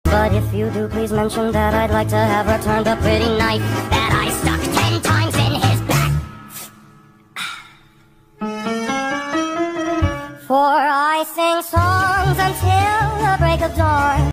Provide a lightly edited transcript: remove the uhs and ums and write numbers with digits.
But if you do, please mention that I'd like to have returned the pretty knife that I stuck 10 times in his back. For I sing songs until the break of dawn.